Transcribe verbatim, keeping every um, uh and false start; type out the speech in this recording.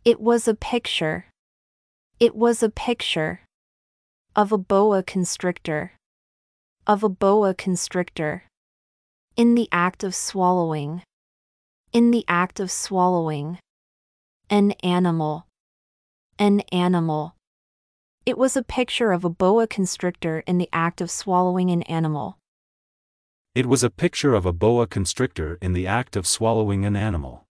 It was a picture. It was a picture of a boa constrictor. Of a boa constrictor. In the act of swallowing. In the act of swallowing. An animal. An animal. It was a picture of a boa constrictor in the act of swallowing an animal. It was a picture of a boa constrictor in the act of swallowing an animal.